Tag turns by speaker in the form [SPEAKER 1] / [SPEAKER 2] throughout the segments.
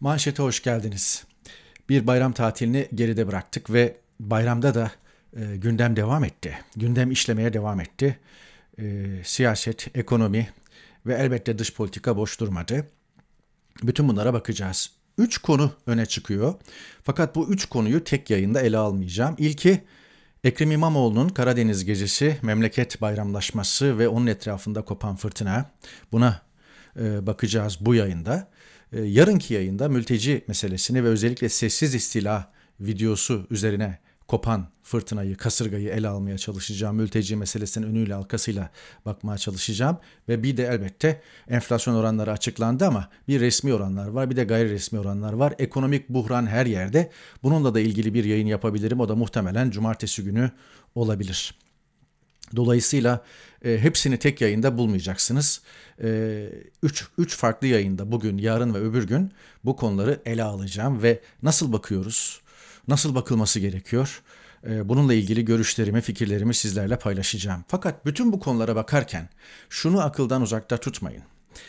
[SPEAKER 1] Manşete hoş geldiniz. Bir bayram tatilini geride bıraktık ve bayramda da gündem devam etti. Gündem işlemeye devam etti. Siyaset, ekonomi ve elbette dış politika boş durmadı. Bütün bunlara bakacağız. Üç konu öne çıkıyor. Fakat bu üç konuyu tek yayında ele almayacağım. İlki Ekrem İmamoğlu'nun Karadeniz gezisi, memleket bayramlaşması ve onun etrafında kopan fırtına. Buna bakacağız bu yayında. Yarınki yayında mülteci meselesini ve özellikle sessiz istila videosu üzerine kopan fırtınayı, kasırgayı ele almaya çalışacağım. Mülteci meselesinin önüyle arkasıyla bakmaya çalışacağım. Ve bir de elbette enflasyon oranları açıklandı ama bir resmi oranlar var, bir de gayri resmi oranlar var. Ekonomik buhran her yerde. Bununla da ilgili bir yayın yapabilirim. O da muhtemelen cumartesi günü olabilir. Dolayısıyla hepsini tek yayında bulmayacaksınız. Üç farklı yayında bugün, yarın ve öbür gün bu konuları ele alacağım ve nasıl bakıyoruz, nasıl bakılması gerekiyor, bununla ilgili görüşlerimi, fikirlerimi sizlerle paylaşacağım. Fakat bütün bu konulara bakarken şunu akıldan uzakta tutmayın.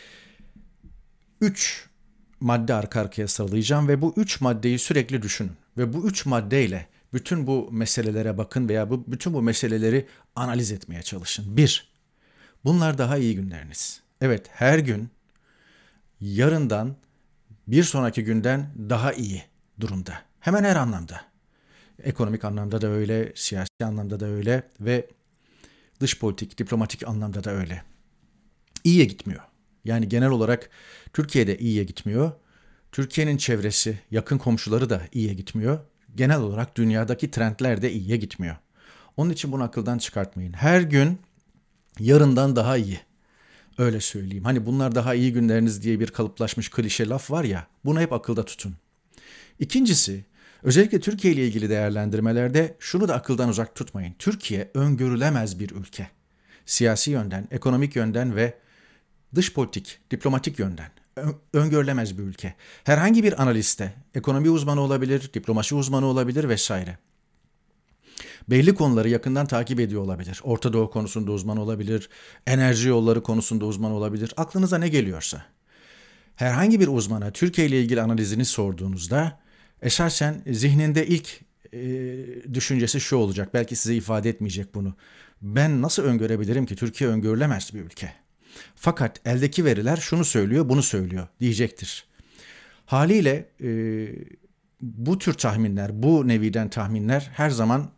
[SPEAKER 1] 3 madde arka arkaya sıralayacağım ve bu 3 maddeyi sürekli düşünün. Ve bu 3 maddeyle bütün bu meselelere bakın veya bütün bu meseleleri analiz etmeye çalışın. 1. Bunlar daha iyi günleriniz. Evet, her gün yarından bir sonraki günden daha iyi durumda. Hemen her anlamda. Ekonomik anlamda da öyle, siyasi anlamda da öyle ve dış politik, diplomatik anlamda da öyle. İyiye gitmiyor. Yani genel olarak Türkiye'de iyiye gitmiyor. Türkiye'nin çevresi, yakın komşuları da iyiye gitmiyor. Genel olarak dünyadaki trendler de iyiye gitmiyor. Onun için bunu akıldan çıkartmayın. Her gün yarından daha iyi. Öyle söyleyeyim. Hani bunlar daha iyi günleriniz diye bir kalıplaşmış klişe laf var ya, bunu hep akılda tutun. İkincisi, özellikle Türkiye ile ilgili değerlendirmelerde şunu da akıldan uzak tutmayın. Türkiye öngörülemez bir ülke. Siyasi yönden, ekonomik yönden ve dış politik, diplomatik yönden öngörülemez bir ülke. Herhangi bir analiste, ekonomi uzmanı olabilir, diplomasi uzmanı olabilir vesaire. Belli konuları yakından takip ediyor olabilir. Orta Doğu konusunda uzman olabilir, enerji yolları konusunda uzman olabilir. Aklınıza ne geliyorsa. Herhangi bir uzmana Türkiye ile ilgili analizini sorduğunuzda esasen zihninde ilk düşüncesi şu olacak. Belki size ifade etmeyecek bunu. Ben nasıl öngörebilirim ki Türkiye öngörülemez bir ülke? Fakat eldeki veriler şunu söylüyor, bunu söylüyor diyecektir. Haliyle bu tür tahminler, bu neviden tahminler her zaman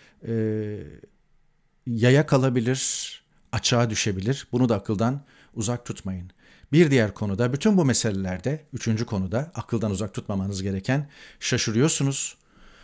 [SPEAKER 1] yaya kalabilir, açığa düşebilir. Bunu da akıldan uzak tutmayın. Bir diğer konuda, bütün bu meselelerde, üçüncü konuda akıldan uzak tutmamanız gereken, şaşırıyorsunuz,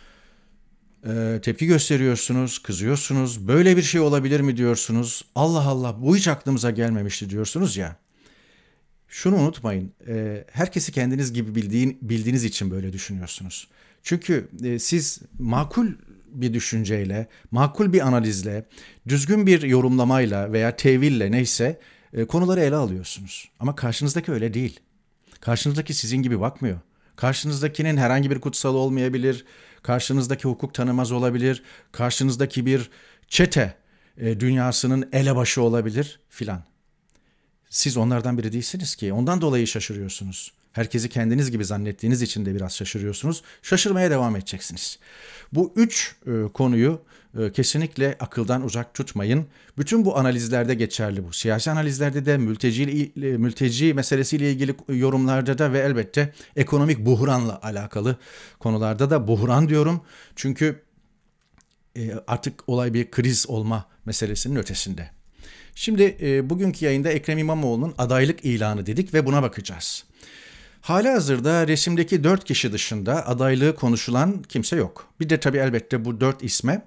[SPEAKER 1] tepki gösteriyorsunuz, kızıyorsunuz, böyle bir şey olabilir mi diyorsunuz, Allah Allah bu hiç aklımıza gelmemişti diyorsunuz ya. Şunu unutmayın, herkesi kendiniz gibi bildiğiniz için böyle düşünüyorsunuz. Çünkü siz makul bir düşünceyle, makul bir analizle, düzgün bir yorumlamayla veya teville neyse konuları ele alıyorsunuz. Ama karşınızdaki öyle değil. Karşınızdaki sizin gibi bakmıyor. Karşınızdakinin herhangi bir kutsalı olmayabilir, karşınızdaki hukuk tanımaz olabilir, karşınızdaki bir çete dünyasının elebaşı olabilir filan. Siz onlardan biri değilsiniz ki. Ondan dolayı şaşırıyorsunuz. Herkesi kendiniz gibi zannettiğiniz için de biraz şaşırıyorsunuz. Şaşırmaya devam edeceksiniz. Bu üç konuyu kesinlikle akıldan uzak tutmayın. Bütün bu analizlerde geçerli bu. Siyasi analizlerde de, mülteci meselesiyle ilgili yorumlarda da ve elbette ekonomik buhranla alakalı konularda da buhran diyorum. Çünkü artık olay bir kriz olma meselesinin ötesinde. Şimdi bugünkü yayında Ekrem İmamoğlu'nun adaylık ilanı dedik ve buna bakacağız. Halihazırda resimdeki 4 kişi dışında adaylığı konuşulan kimse yok. Bir de tabii elbette bu 4 isme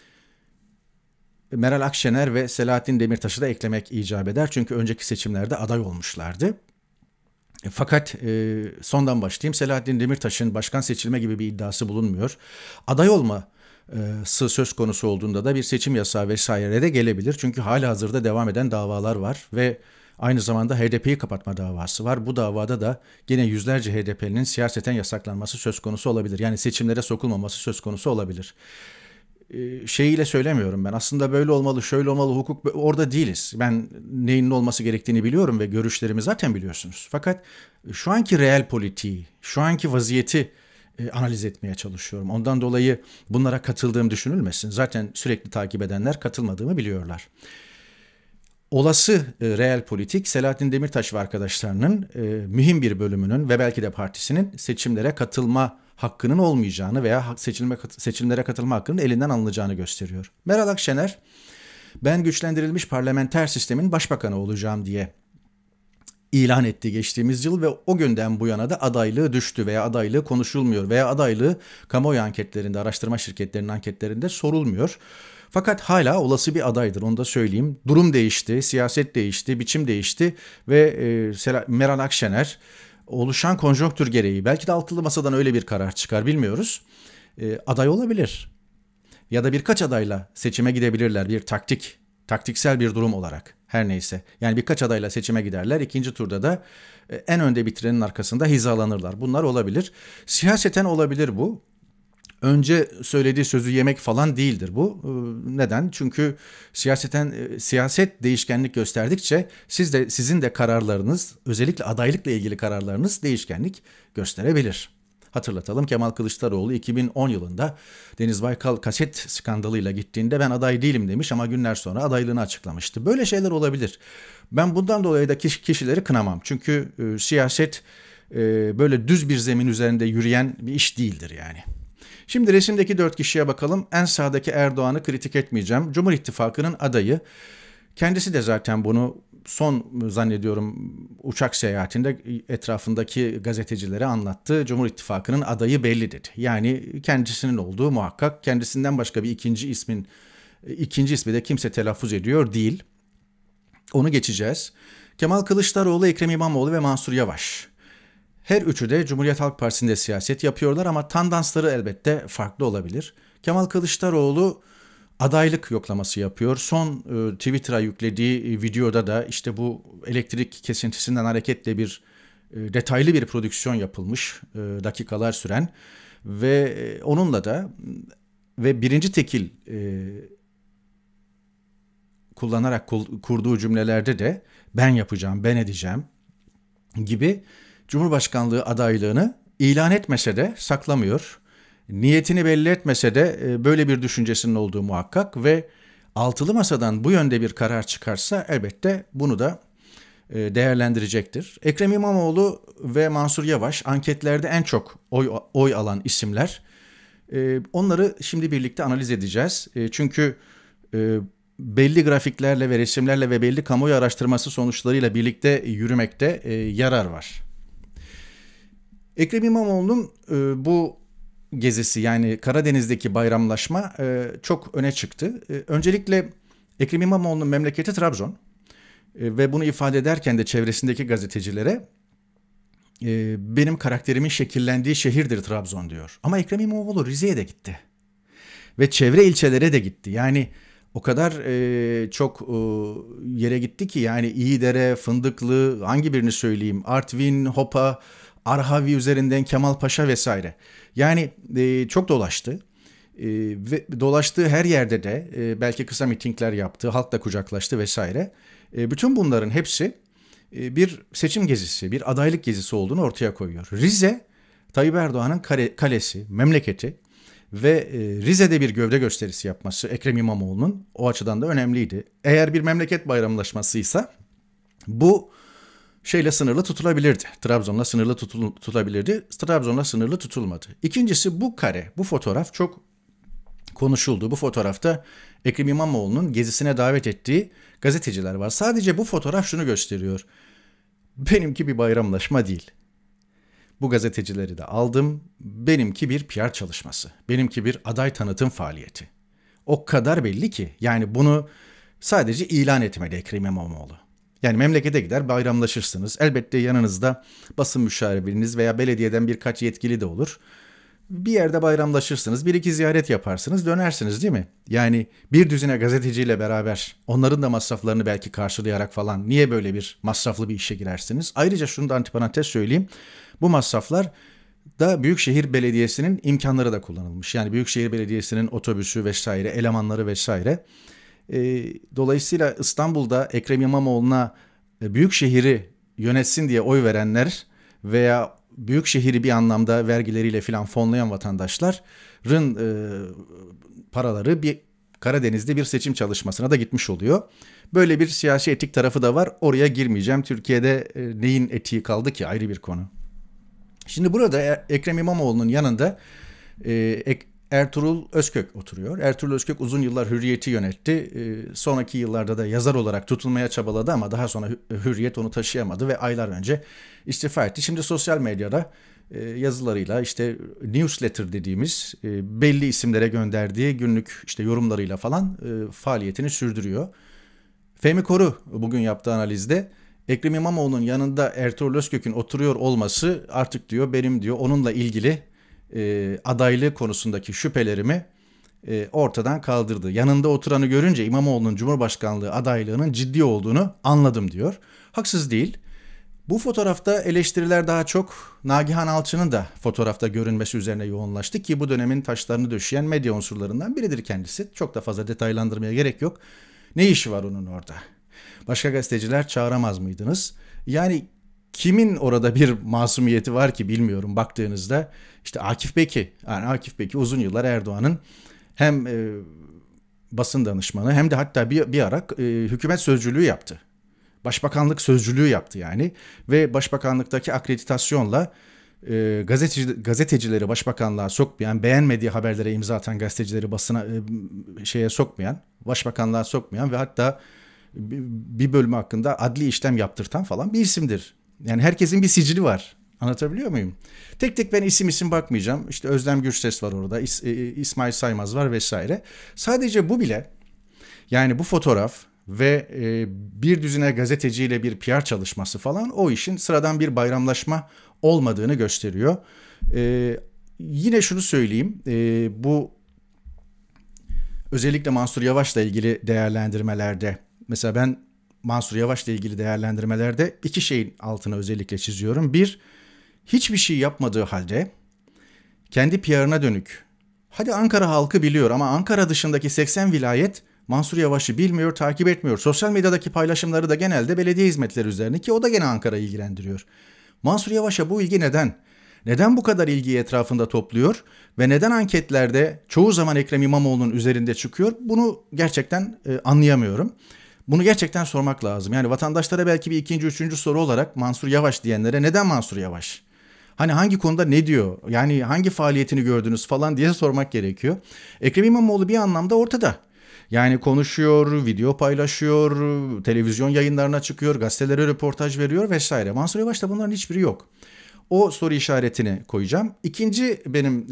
[SPEAKER 1] Meral Akşener ve Selahattin Demirtaş'ı da eklemek icap eder. Çünkü önceki seçimlerde aday olmuşlardı. Fakat sondan başlayayım. Selahattin Demirtaş'ın başkan seçilme gibi bir iddiası bulunmuyor. Aday olma söz konusu olduğunda da bir seçim yasağı vesaire de gelebilir. Çünkü halihazırda devam eden davalar var ve aynı zamanda HDP'yi kapatma davası var. Bu davada da yine yüzlerce HDP'linin siyaseten yasaklanması söz konusu olabilir. Yani seçimlere sokulmaması söz konusu olabilir. şeyiyle söylemiyorum ben. Aslında böyle olmalı, şöyle olmalı, hukuk orada değiliz. Ben neyin ne olması gerektiğini biliyorum ve görüşlerimi zaten biliyorsunuz. Fakat şu anki reel politiği, şu anki vaziyeti analiz etmeye çalışıyorum. Ondan dolayı bunlara katıldığım düşünülmesin. Zaten sürekli takip edenler katılmadığımı biliyorlar. Olası reel politik Selahattin Demirtaş ve arkadaşlarının mühim bir bölümünün ve belki de partisinin seçimlere katılma hakkının olmayacağını veya seçimlere katılma hakkının elinden alınacağını gösteriyor. Meral Akşener, ben güçlendirilmiş parlamenter sistemin başbakanı olacağım diye ilan etti geçtiğimiz yıl ve o günden bu yana da adaylığı düştü veya adaylığı konuşulmuyor veya adaylığı kamuoyu anketlerinde, araştırma şirketlerinin anketlerinde sorulmuyor. Fakat hala olası bir adaydır, onu da söyleyeyim. Durum değişti, siyaset değişti, biçim değişti ve Meral Akşener oluşan konjonktür gereği belki de altılı masadan öyle bir karar çıkar bilmiyoruz. Aday olabilir ya da birkaç adayla seçime gidebilirler bir taktiksel bir durum olarak. Her neyse. Yani birkaç adayla seçime giderler. İkinci turda da en önde bitirenin arkasında hizalanırlar. Bunlar olabilir. Siyaseten olabilir bu. Önce söylediği sözü yemek falan değildir bu. Neden? Çünkü siyaset değişkenlik gösterdikçe sizin de kararlarınız, özellikle adaylıkla ilgili kararlarınız değişkenlik gösterebilir. Hatırlatalım, Kemal Kılıçdaroğlu 2010 yılında Deniz Baykal kaset skandalıyla gittiğinde ben aday değilim demiş ama günler sonra adaylığını açıklamıştı. Böyle şeyler olabilir. Ben bundan dolayı da kişileri kınamam. Çünkü siyaset böyle düz bir zemin üzerinde yürüyen bir iş değildir yani. Şimdi resimdeki 4 kişiye bakalım. En sağdaki Erdoğan'ı kritik etmeyeceğim. Cumhur İttifakı'nın adayı. Kendisi de zaten bunu son zannediyorum uçak seyahatinde etrafındaki gazetecilere anlattı. Cumhur İttifakı'nın adayı belli dedi. Yani kendisinin olduğu muhakkak. Kendisinden başka bir ikinci ismi de kimse telaffuz ediyor değil. Onu geçeceğiz. Kemal Kılıçdaroğlu, Ekrem İmamoğlu ve Mansur Yavaş. Her üçü de Cumhuriyet Halk Partisi'nde siyaset yapıyorlar ama tandansları elbette farklı olabilir. Kemal Kılıçdaroğlu adaylık yoklaması yapıyor. Son Twitter'a yüklediği videoda da işte bu elektrik kesintisinden hareketle detaylı bir prodüksiyon yapılmış, dakikalar süren ve onunla da ve birinci tekil kullanarak kurduğu cümlelerde de ben yapacağım, ben edeceğim gibi Cumhurbaşkanlığı adaylığını ilan etmese de saklamıyor. Niyetini belli etmese de böyle bir düşüncesinin olduğu muhakkak ve altılı masadan bu yönde bir karar çıkarsa elbette bunu da değerlendirecektir. Ekrem İmamoğlu ve Mansur Yavaş anketlerde en çok oy alan isimler. Onları şimdi birlikte analiz edeceğiz. Çünkü belli grafiklerle ve resimlerle ve belli kamuoyu araştırması sonuçlarıyla birlikte yürümekte yarar var. Ekrem İmamoğlu'nun bu gezisi yani Karadeniz'deki bayramlaşma çok öne çıktı. Öncelikle Ekrem İmamoğlu'nun memleketi Trabzon ve bunu ifade ederken de çevresindeki gazetecilere benim karakterimin şekillendiği şehirdir Trabzon diyor. Ama Ekrem İmamoğlu Rize'ye de gitti ve çevre ilçelere de gitti. Yani o kadar çok yere gitti ki yani İyidere, Fındıklı, hangi birini söyleyeyim? Artvin, Hopa, Arhavi üzerinden Kemalpaşa vesaire. Yani çok dolaştı ve dolaştığı her yerde de belki kısa mitingler yaptı, halkla kucaklaştı vesaire. Bütün bunların hepsi bir seçim gezisi, bir adaylık gezisi olduğunu ortaya koyuyor. Rize, Tayyip Erdoğan'ın kalesi, memleketi ve Rize'de bir gövde gösterisi yapması Ekrem İmamoğlu'nun o açıdan da önemliydi. Eğer bir memleket bayramlaşmasıysa bu şeyle sınırlı tutulabilirdi. Trabzon'la sınırlı tutulabilirdi. Trabzon'la sınırlı tutulmadı. İkincisi bu kare, bu fotoğraf çok konuşuldu. Bu fotoğrafta Ekrem İmamoğlu'nun gezisine davet ettiği gazeteciler var. Sadece bu fotoğraf şunu gösteriyor. Benimki bir bayramlaşma değil. Bu gazetecileri de aldım. Benimki bir PR çalışması. Benimki bir aday tanıtım faaliyeti. O kadar belli ki yani bunu sadece ilan etmedi Ekrem İmamoğlu. Yani memlekete gider bayramlaşırsınız. Elbette yanınızda basın müşaviriniz veya belediyeden birkaç yetkili de olur. Bir yerde bayramlaşırsınız, bir iki ziyaret yaparsınız, dönersiniz değil mi? Yani bir düzine gazeteciyle beraber onların da masraflarını belki karşılayarak falan niye böyle bir masraflı bir işe girersiniz? Ayrıca şunu da antiparantez söyleyeyim. Bu masraflar da Büyükşehir Belediyesi'nin imkanları da kullanılmış. Yani Büyükşehir Belediyesi'nin otobüsü vesaire, elemanları vesaire. Dolayısıyla İstanbul'da Ekrem İmamoğlu'na Büyükşehir'i yönetsin diye oy verenler veya Büyükşehir'i bir anlamda vergileriyle falan fonlayan vatandaşların paraları bir Karadeniz'de bir seçim çalışmasına da gitmiş oluyor. Böyle bir siyasi etik tarafı da var. Oraya girmeyeceğim. Türkiye'de neyin etiği kaldı ki, ayrı bir konu. Şimdi burada Ekrem İmamoğlu'nun yanında Ertuğrul Özkök oturuyor. Ertuğrul Özkök uzun yıllar Hürriyet'i yönetti. Sonraki yıllarda da yazar olarak tutulmaya çabaladı ama daha sonra Hürriyet onu taşıyamadı ve aylar önce istifa etti. Şimdi sosyal medyada yazılarıyla, işte newsletter dediğimiz belli isimlere gönderdiği günlük işte yorumlarıyla falan faaliyetini sürdürüyor. Fehmi Koru bugün yaptığı analizde Ekrem İmamoğlu'nun yanında Ertuğrul Özkök'ün oturuyor olması artık diyor benim diyor onunla ilgili adaylığı konusundaki şüphelerimi ortadan kaldırdı. Yanında oturanı görünce İmamoğlu'nun Cumhurbaşkanlığı adaylığının ciddi olduğunu anladım diyor. Haksız değil. Bu fotoğrafta eleştiriler daha çok Nagihan Alçı'nın da fotoğrafta görünmesi üzerine yoğunlaştı ki bu dönemin taşlarını döşeyen medya unsurlarından biridir kendisi. Çok da fazla detaylandırmaya gerek yok. Ne işi var onun orada? Başka gazeteciler çağıramaz mıydınız? Yani kimin orada bir masumiyeti var ki bilmiyorum baktığınızda. İşte Akif Beki. Yani Akif Beki uzun yıllar Erdoğan'ın hem basın danışmanı hem de hatta bir ara hükümet sözcülüğü yaptı. Başbakanlık sözcülüğü yaptı yani. Ve başbakanlıktaki akreditasyonla gazetecileri başbakanlığa sokmayan, beğenmediği haberlere imza atan gazetecileri basına sokmayan, başbakanlığa sokmayan ve hatta bir bölümü hakkında adli işlem yaptırtan falan bir isimdir. Yani herkesin bir sicili var. Anlatabiliyor muyum? Tek tek ben isim bakmayacağım. İşte Özlem Gürses var orada, İsmail Saymaz var vesaire. Sadece bu bile, yani bu fotoğraf ve bir düzine gazeteciyle bir PR çalışması falan o işin sıradan bir bayramlaşma olmadığını gösteriyor. Yine şunu söyleyeyim, bu özellikle Mansur Yavaş'la ilgili değerlendirmelerde, mesela ben Mansur Yavaş'la ilgili değerlendirmelerde iki şeyin altını özellikle çiziyorum. Bir, hiçbir şey yapmadığı halde kendi PR'ına dönük, hadi Ankara halkı biliyor ama Ankara dışındaki 80 vilayet Mansur Yavaş'ı bilmiyor, takip etmiyor. Sosyal medyadaki paylaşımları da genelde belediye hizmetleri üzerine ki o da gene Ankara'yı ilgilendiriyor. Mansur Yavaş'a bu ilgi neden? Neden bu kadar ilgiyi etrafında topluyor ve neden anketlerde çoğu zaman Ekrem İmamoğlu'nun üzerinde çıkıyor? Bunu gerçekten anlayamıyorum. Bunu gerçekten sormak lazım. Yani vatandaşlara belki bir ikinci, üçüncü soru olarak Mansur Yavaş diyenlere neden Mansur Yavaş? Hani hangi konuda ne diyor? Yani hangi faaliyetini gördünüz falan diye sormak gerekiyor. Ekrem İmamoğlu bir anlamda ortada. Yani konuşuyor, video paylaşıyor, televizyon yayınlarına çıkıyor, gazetelere röportaj veriyor vesaire. Mansur Yavaş'ta bunların hiçbiri yok. O soru işaretini koyacağım. İkinci benim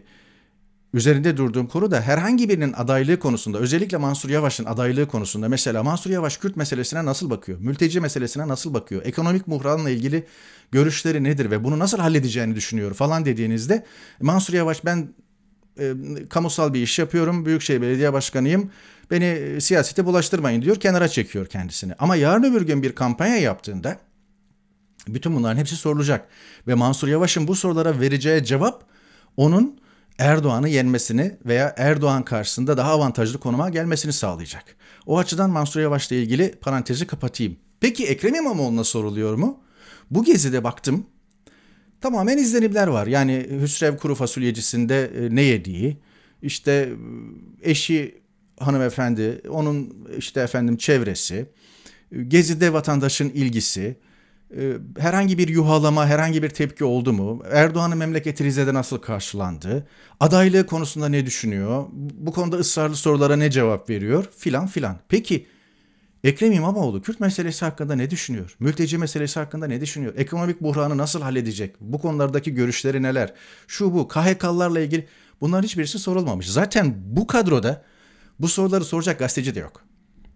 [SPEAKER 1] üzerinde durduğum konu da herhangi birinin adaylığı konusunda, özellikle Mansur Yavaş'ın adaylığı konusunda, mesela Mansur Yavaş Kürt meselesine nasıl bakıyor? Mülteci meselesine nasıl bakıyor? Ekonomik buhranla ilgili görüşleri nedir ve bunu nasıl halledeceğini düşünüyor falan dediğinizde Mansur Yavaş ben kamusal bir iş yapıyorum, Büyükşehir Belediye Başkanıyım, beni siyasete bulaştırmayın diyor, kenara çekiyor kendisini. Ama yarın öbür gün bir kampanya yaptığında bütün bunların hepsi sorulacak. Ve Mansur Yavaş'ın bu sorulara vereceği cevap onun Erdoğan'ı yenmesini veya Erdoğan karşısında daha avantajlı konuma gelmesini sağlayacak. O açıdan Mansur Yavaş'la ilgili parantezi kapatayım. Peki Ekrem İmamoğlu'na soruluyor mu? Bu gezide baktım. Tamamen izlenimler var. Yani Hüsrev kuru fasulyecisinde ne yediği, işte eşi hanımefendi, onun işte efendim çevresi, gezide vatandaşın ilgisi, herhangi bir yuhalama, herhangi bir tepki oldu mu? Erdoğan'ın memleketi Rize'de nasıl karşılandı? Adaylığı konusunda ne düşünüyor? Bu konuda ısrarlı sorulara ne cevap veriyor? Filan filan. Peki Ekrem İmamoğlu Kürt meselesi hakkında ne düşünüyor? Mülteci meselesi hakkında ne düşünüyor? Ekonomik buhranı nasıl halledecek? Bu konulardaki görüşleri neler? Şu bu KHK'larla ilgili bunların hiçbirisi sorulmamış. Zaten bu kadroda bu soruları soracak gazeteci de yok.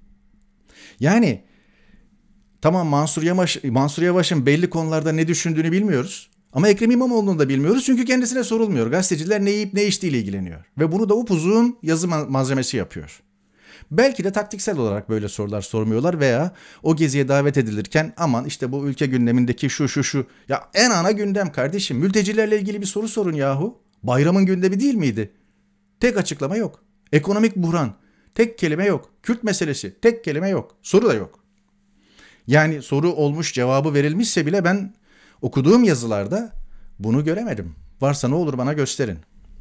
[SPEAKER 1] Yani tamam Mansur Yavaş'ın belli konularda ne düşündüğünü bilmiyoruz. Ama Ekrem İmamoğlu'nu da bilmiyoruz çünkü kendisine sorulmuyor. Gazeteciler ne yiyip ne içtiğiyle ilgileniyor. Ve bunu da upuzun yazı malzemesi yapıyor. Belki de taktiksel olarak böyle sorular sormuyorlar veya o geziye davet edilirken aman işte bu ülke gündemindeki şu. Ya en ana gündem kardeşim, mültecilerle ilgili bir soru sorun yahu. Bayramın gündemi değil miydi? Tek açıklama yok. Ekonomik buhran, tek kelime yok. Kürt meselesi, tek kelime yok. Soru da yok. Yani soru olmuş, cevabı verilmişse bile ben okuduğum yazılarda bunu göremedim. Varsa ne olur bana gösterin.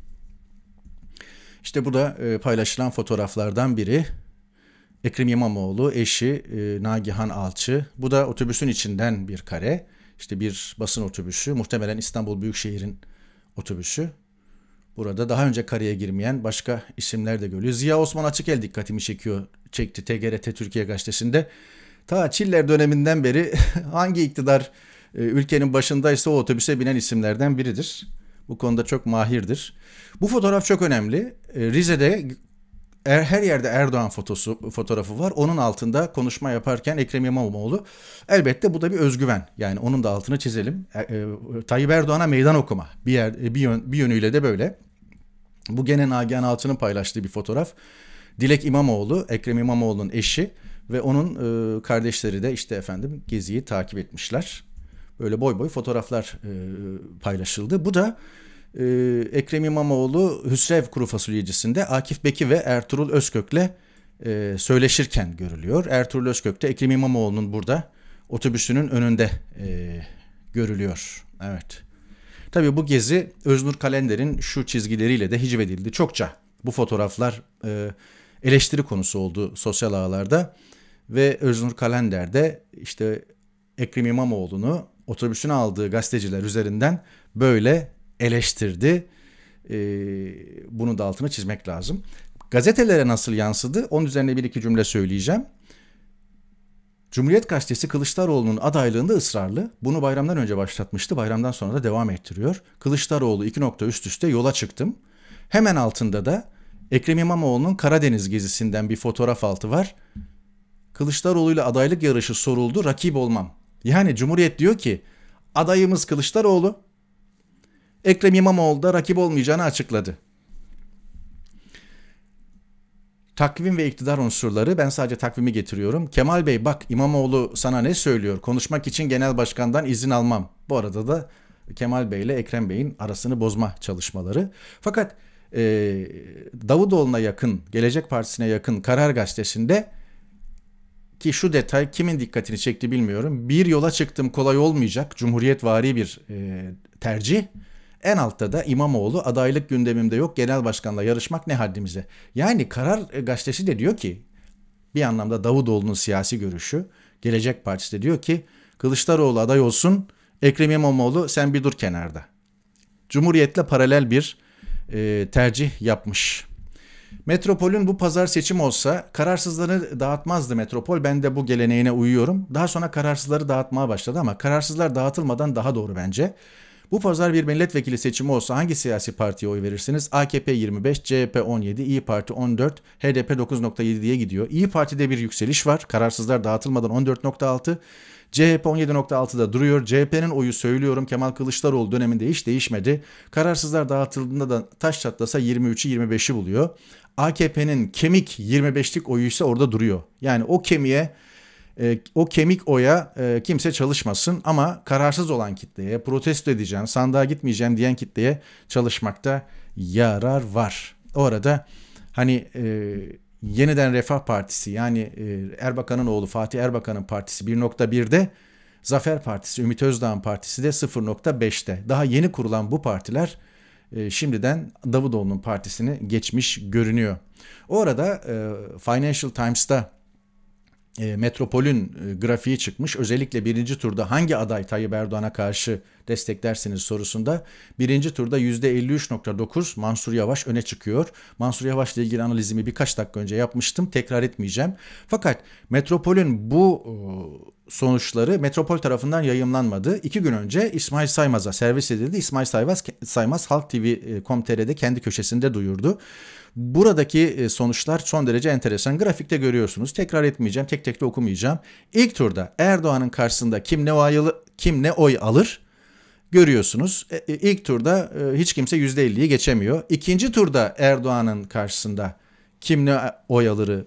[SPEAKER 1] İşte bu da paylaşılan fotoğraflardan biri. Ekrem İmamoğlu, eşi Nagihan Alçı. Bu da otobüsün içinden bir kare. İşte bir basın otobüsü. Muhtemelen İstanbul Büyükşehir'in otobüsü. Burada daha önce kareye girmeyen başka isimler de görülüyor. Ziya Osman Açıkel dikkatimi çekti TGRT Türkiye Gazetesi'nde. Ta Çiller döneminden beri hangi iktidar ülkenin başındaysa o otobüse binen isimlerden biridir. Bu konuda çok mahirdir. Bu fotoğraf çok önemli. Rize'de her yerde Erdoğan fotoğrafı var. Onun altında konuşma yaparken Ekrem İmamoğlu. Elbette bu da bir özgüven. Yani onun da altını çizelim. Tayyip Erdoğan'a meydan okuma. Bir yönüyle de böyle. Bu gene Nagihan Alçı'nın paylaştığı bir fotoğraf. Dilek İmamoğlu, Ekrem İmamoğlu'nun eşi ve onun kardeşleri de işte efendim geziyi takip etmişler. Böyle boy boy fotoğraflar paylaşıldı. Bu da Ekrem İmamoğlu Hüsrev kuru fasulyecisinde Akif Beki ve Ertuğrul Özkök'le söyleşirken görülüyor. Ertuğrul Özkök de Ekrem İmamoğlu'nun burada otobüsünün önünde görülüyor. Evet. Tabii bu gezi Öznur Kalender'in şu çizgileriyle de hicvedildi. Çokça bu fotoğraflar eleştiri konusu oldu sosyal ağlarda ve Öznur Kalender de işte Ekrem İmamoğlu'nu otobüsüne aldığı gazeteciler üzerinden böyle eleştirdi. Bunu da altını çizmek lazım. Gazetelere nasıl yansıdı? Onun üzerine bir iki cümle söyleyeceğim. Cumhuriyet Gazetesi Kılıçdaroğlu'nun adaylığında ısrarlı. Bunu bayramdan önce başlatmıştı. Bayramdan sonra da devam ettiriyor. Kılıçdaroğlu 2 nokta üst üste yola çıktım. Hemen altında da Ekrem İmamoğlu'nun Karadeniz gezisinden bir fotoğraf altı var. Kılıçdaroğlu'yla adaylık yarışı soruldu. Rakip olmam. Yani Cumhuriyet diyor ki adayımız Kılıçdaroğlu. Ekrem İmamoğlu da rakip olmayacağını açıkladı. Takvim ve iktidar unsurları, ben sadece takvimi getiriyorum. Kemal Bey bak İmamoğlu sana ne söylüyor? Konuşmak için genel başkandan izin almam. Bu arada da Kemal Bey ile Ekrem Bey'in arasını bozma çalışmaları. Fakat Davutoğlu'na yakın, Gelecek Partisi'ne yakın Karar Gazetesi'nde ki şu detay kimin dikkatini çekti bilmiyorum. Bir yola çıktım kolay olmayacak. Cumhuriyetvari bir tercih. En altta da İmamoğlu adaylık gündemimde yok, genel başkanla yarışmak ne haddimize. Yani Karar Gazetesi de diyor ki bir anlamda Davutoğlu'nun siyasi görüşü, Gelecek Partisi de diyor ki Kılıçdaroğlu aday olsun, Ekrem İmamoğlu sen bir dur kenarda. Cumhuriyet'le paralel bir tercih yapmış. Metropol'ün bu pazar seçim olsa kararsızları dağıtmazdı Metropol. Ben de bu geleneğine uyuyorum. Daha sonra kararsızları dağıtmaya başladı ama kararsızlar dağıtılmadan daha doğru bence. Bu pazar bir milletvekili seçimi olsa hangi siyasi partiye oy verirsiniz? AKP 25, CHP 17, İYİ Parti 14, HDP 9.7 diye gidiyor. İYİ Parti'de bir yükseliş var. Kararsızlar dağıtılmadan 14.6, CHP 17.6'da duruyor. CHP'nin oyu söylüyorum Kemal Kılıçdaroğlu döneminde hiç değişmedi. Kararsızlar dağıtıldığında da taş çatlasa 23'ü 25'i buluyor. AKP'nin kemik 25'lik oyu ise orada duruyor. Yani o kemik oya kimse çalışmasın ama kararsız olan kitleye, protesto edeceğim, sandığa gitmeyeceğim diyen kitleye çalışmakta yarar var. O arada hani Yeniden Refah Partisi yani Erbakan'ın oğlu Fatih Erbakan'ın partisi 1.1'de, Zafer Partisi, Ümit Özdağ'ın partisi de 0.5'te. Daha yeni kurulan bu partiler şimdiden Davutoğlu'nun partisini geçmiş görünüyor. O arada Financial Times'ta Metropol'ün grafiği çıkmış. Özellikle birinci turda hangi aday Tayyip Erdoğan'a karşı desteklersiniz sorusunda birinci turda %53.9 Mansur Yavaş öne çıkıyor. Mansur Yavaş'la ilgili analizimi birkaç dakika önce yapmıştım. Tekrar etmeyeceğim. Fakat Metropol'ün bu sonuçları Metropol tarafından yayımlanmadı. 2 gün önce İsmail Saymaz'a servis edildi. İsmail Saymaz Halk TV.com.tr'de kendi köşesinde duyurdu. Buradaki sonuçlar son derece enteresan. Grafikte görüyorsunuz. Tekrar etmeyeceğim. Tek tek de okumayacağım. İlk turda Erdoğan'ın karşısında kim ne oy alır görüyorsunuz. İlk turda hiç kimse %50'yi geçemiyor. İkinci turda Erdoğan'ın karşısında kim ne oy alırı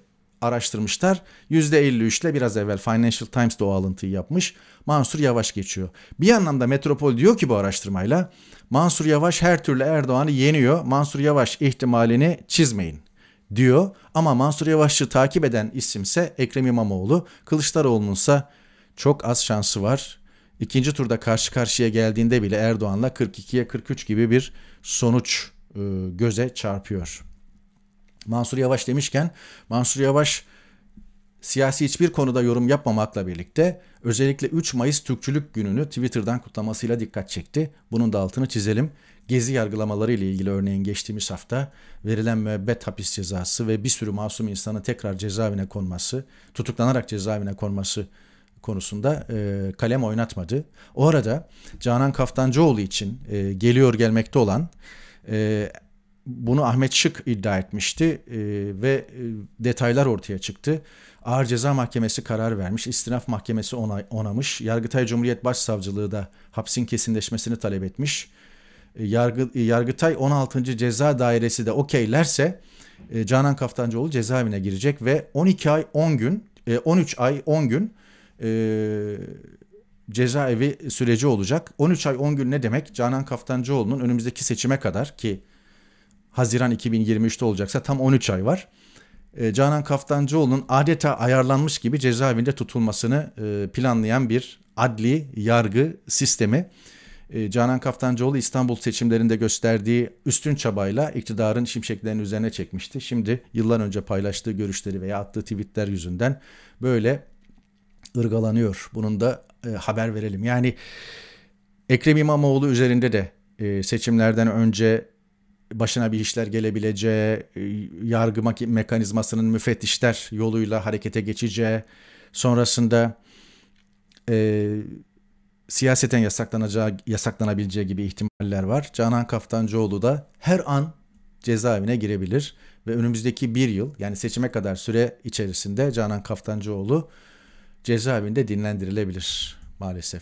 [SPEAKER 1] araştırmışlar. %53 ile biraz evvel Financial Times de o alıntıyı yapmış. Mansur Yavaş geçiyor. Bir anlamda Metropol diyor ki bu araştırmayla Mansur Yavaş her türlü Erdoğan'ı yeniyor. Mansur Yavaş ihtimalini çizmeyin diyor. Ama Mansur Yavaş'ı takip eden isimse Ekrem İmamoğlu. Kılıçdaroğlu'nunsa çok az şansı var. İkinci turda karşı karşıya geldiğinde bile Erdoğan'la 42'ye 43 gibi bir sonuç göze çarpıyor. Mansur Yavaş demişken Mansur Yavaş siyasi hiçbir konuda yorum yapmamakla birlikte özellikle 3 Mayıs Türkçülük Günü'nü Twitter'dan kutlamasıyla dikkat çekti. Bunun da altını çizelim. Gezi yargılamaları ile ilgili örneğin geçtiğimiz hafta verilen müebbet hapis cezası ve bir sürü masum insanın tekrar cezaevine konması, tutuklanarak cezaevine konması konusunda kalem oynatmadı. O arada Canan Kaftancıoğlu için gelmekte olan bunu Ahmet Şık iddia etmişti ve detaylar ortaya çıktı. Ağır Ceza Mahkemesi karar vermiş, İstinaf Mahkemesi onamış, Yargıtay Cumhuriyet Başsavcılığı da hapsin kesinleşmesini talep etmiş. Yargıtay 16. Ceza Dairesi de okeylerse Canan Kaftancıoğlu cezaevine girecek ve 13 ay 10 gün cezaevi süreci olacak. 13 ay 10 gün ne demek? Canan Kaftancıoğlu'nun önümüzdeki seçime kadar ki Haziran 2023'te olacaksa tam 13 ay var. Canan Kaftancıoğlu'nun adeta ayarlanmış gibi cezaevinde tutulmasını planlayan bir adli yargı sistemi. Canan Kaftancıoğlu İstanbul seçimlerinde gösterdiği üstün çabayla iktidarın şimşeklerini üzerine çekmişti. Şimdi yıllar önce paylaştığı görüşleri veya attığı tweetler yüzünden böyle ırgalanıyor. Bunun da haber verelim. Yani Ekrem İmamoğlu üzerinde de seçimlerden önce başına bir işler gelebileceği, yargı mekanizmasının müfettişler yoluyla harekete geçeceği, sonrasında siyaseten yasaklanabileceği gibi ihtimaller var. Canan Kaftancıoğlu da her an cezaevine girebilir ve önümüzdeki bir yıl yani seçime kadar süre içerisinde Canan Kaftancıoğlu cezaevinde dinlendirilebilir maalesef.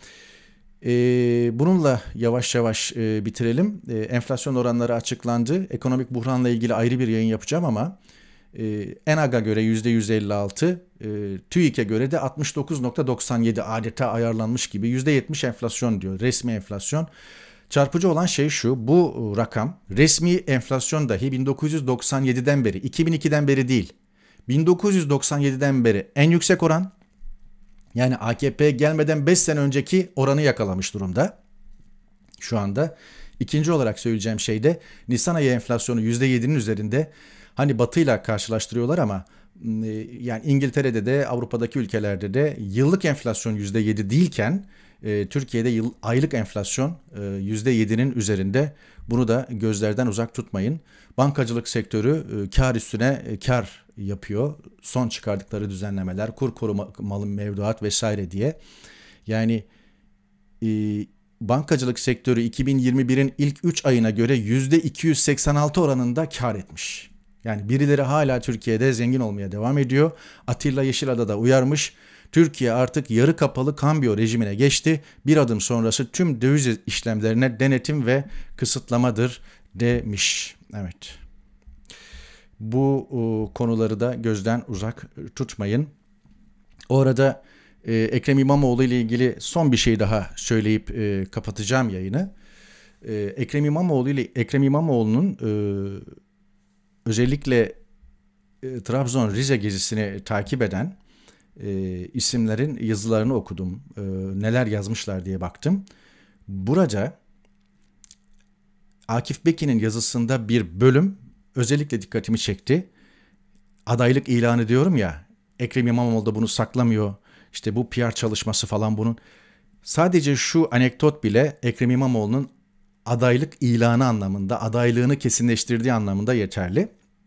[SPEAKER 1] Bununla yavaş yavaş bitirelim. Enflasyon oranları açıklandı. Ekonomik buhranla ilgili ayrı bir yayın yapacağım ama ENAG'a göre %156, TÜİK'e göre de 69.97 adeta ayarlanmış gibi %70 enflasyon diyor. Resmi enflasyon. Çarpıcı olan şey şu, bu rakam resmi enflasyon dahi 1997'den beri, 2002'den beri değil, 1997'den beri en yüksek oran. Yani AKP gelmeden 5 sene önceki oranı yakalamış durumda şu anda. İkinci olarak söyleyeceğim şey de Nisan ayı enflasyonu %7'nin üzerinde. Hani Batı'yla karşılaştırıyorlar ama yani İngiltere'de de Avrupa'daki ülkelerde de yıllık enflasyon %7 değilken Türkiye'de aylık enflasyon %7'nin üzerinde. Bunu da gözlerden uzak tutmayın. Bankacılık sektörü kar üstüne kar yapıyor. Son çıkardıkları düzenlemeler, kur korumalı mevduat vesaire diye. Yani bankacılık sektörü 2021'in ilk 3 ayına göre %286 oranında kar etmiş. Yani birileri hala Türkiye'de zengin olmaya devam ediyor. Atilla Yeşilada da uyarmış. Türkiye artık yarı kapalı kambiyo rejimine geçti. Bir adım sonrası tüm döviz işlemlerine denetim ve kısıtlamadır demiş. Evet. Bu konuları da gözden uzak tutmayın. Orada Ekrem İmamoğlu ile ilgili son bir şey daha söyleyip kapatacağım yayını. Ekrem İmamoğlu'nun özellikle Trabzon Rize gezisini takip eden isimlerin yazılarını okudum. Neler yazmışlar diye baktım. Burada Akif Beki'nin yazısında bir bölüm özellikle dikkatimi çekti. Adaylık ilanı diyorum ya, Ekrem İmamoğlu da bunu saklamıyor. İşte bu PR çalışması falan bunun. Sadece şu anekdot bile Ekrem İmamoğlu'nun adaylık ilanı anlamında, adaylığını kesinleştirdiği anlamında yeterli.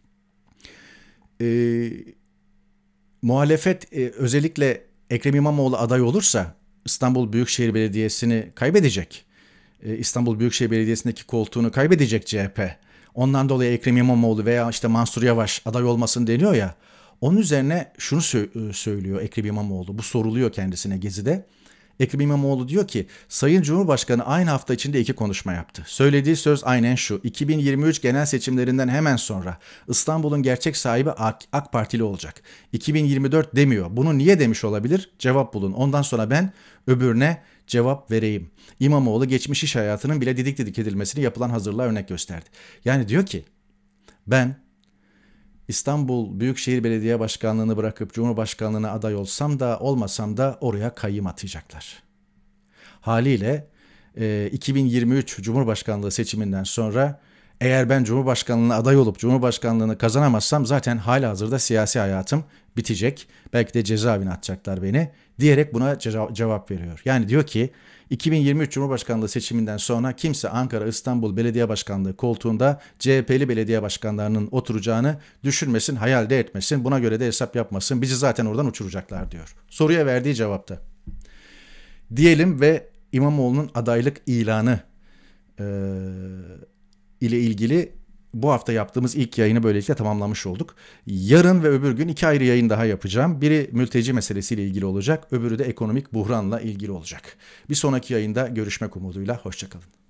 [SPEAKER 1] Muhalefet özellikle Ekrem İmamoğlu aday olursa İstanbul Büyükşehir Belediyesi'ni kaybedecek. İstanbul Büyükşehir Belediyesi'ndeki koltuğunu kaybedecek CHP. Ondan dolayı Ekrem İmamoğlu veya işte Mansur Yavaş aday olmasın deniyor ya. Onun üzerine şunu söylüyor Ekrem İmamoğlu. Bu soruluyor kendisine Gezi'de. Ekrem İmamoğlu diyor ki Sayın Cumhurbaşkanı aynı hafta içinde 2 konuşma yaptı. Söylediği söz aynen şu: 2023 genel seçimlerinden hemen sonra İstanbul'un gerçek sahibi AK Partili olacak. 2024 demiyor. Bunu niye demiş olabilir? Cevap bulun. Ondan sonra ben öbürüne cevap vereyim. İmamoğlu geçmiş iş hayatının bile didik didik edilmesini yapılan hazırlığa örnek gösterdi. Yani diyor ki ben İstanbul Büyükşehir Belediye Başkanlığı'nı bırakıp Cumhurbaşkanlığı'na aday olsam da olmasam da oraya kayyım atayacaklar. Haliyle 2023 Cumhurbaşkanlığı seçiminden sonra eğer ben Cumhurbaşkanlığına aday olup Cumhurbaşkanlığını kazanamazsam zaten halihazırda siyasi hayatım bitecek. Belki de cezaevine atacaklar beni diyerek buna cevap veriyor. Yani diyor ki 2023 Cumhurbaşkanlığı seçiminden sonra kimse Ankara, İstanbul Belediye Başkanlığı koltuğunda CHP'li belediye başkanlarının oturacağını düşünmesin, hayal de etmesin. Buna göre de hesap yapmasın. Bizi zaten oradan uçuracaklar diyor. Soruya verdiği cevapta. Diyelim ve İmamoğlu'nun adaylık ilanı ile ilgili bu hafta yaptığımız ilk yayını böylelikle tamamlamış olduk. Yarın ve öbür gün 2 ayrı yayın daha yapacağım. Biri mülteci meselesiyle ilgili olacak, öbürü de ekonomik buhranla ilgili olacak. Bir sonraki yayında görüşmek umuduyla, hoşça kalın.